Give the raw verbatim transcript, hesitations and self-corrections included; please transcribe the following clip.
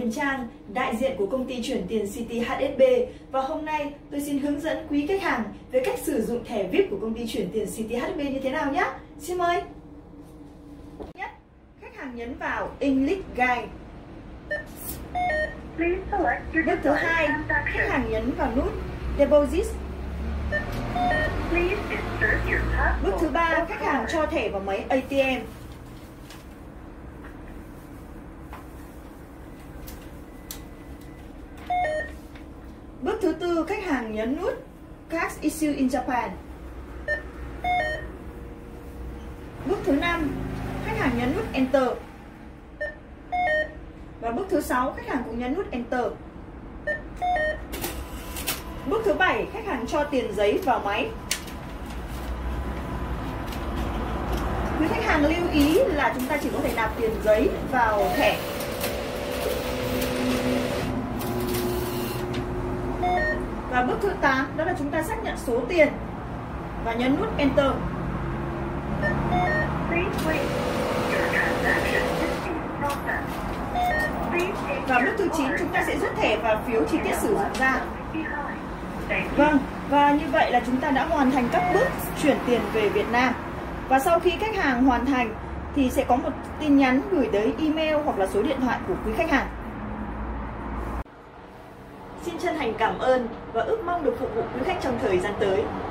Huyền Trang, đại diện của công ty chuyển tiền Citi hát ét bê, và hôm nay tôi xin hướng dẫn quý khách hàng về cách sử dụng thẻ vi ai pi của công ty chuyển tiền Citi hát ét bê như thế nào nhé. Xin mời. Nhất, khách hàng nhấn vào English Guide. Bước thứ hai, khách hàng nhấn vào nút Deposit. Bước thứ ba, khách hàng cho thẻ vào máy a tê em. Bước thứ tư, khách hàng nhấn nút Card Issue in Japan. Bước thứ năm, khách hàng nhấn nút Enter. Và bước thứ sáu, khách hàng cũng nhấn nút Enter. Bước thứ bảy, khách hàng cho tiền giấy vào máy. Quý khách hàng lưu ý là chúng ta chỉ có thể nạp tiền giấy vào thẻ. Và bước thứ tám, đó là chúng ta xác nhận số tiền và nhấn nút Enter. Và bước thứ chín, chúng ta sẽ rút thẻ và phiếu chi tiết sử dụng ra. Vâng, và như vậy là chúng ta đã hoàn thành các bước chuyển tiền về Việt Nam. Và sau khi khách hàng hoàn thành thì sẽ có một tin nhắn gửi tới email hoặc là số điện thoại của quý khách hàng. Xin chân thành cảm ơn và ước mong được phục vụ quý khách trong thời gian tới.